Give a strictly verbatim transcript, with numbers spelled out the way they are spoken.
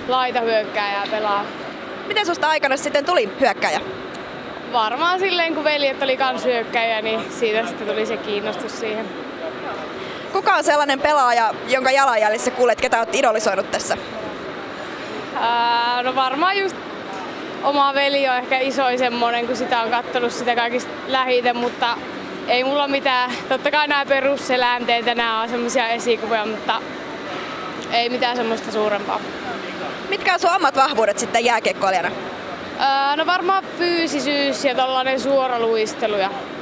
laitahyökkääjää pelaa. Miten susta aikana sitten tuli hyökkääjä? Varmaan silleen, kun veljet oli kans hyökkääjä, niin siitä sitten tuli se kiinnostus siihen. Kuka on sellainen pelaaja, jonka jalanjäljissä kuulet, ketä olet idolisoinut tässä? Ää, no varmaan just oma veli on ehkä isoin semmonen, kun sitä on kattonut sitä kaikista lähiten, mutta ei mulla mitään. Totta kai nämä perusselänteet ja nämä on semmosia esikuvia, mutta ei mitään semmoista suurempaa. Mitkä on sun omat vahvuudet sitten jääkiekkoilijana? Ää, no varmaan fyysisyys ja tollanen suora luistelu ja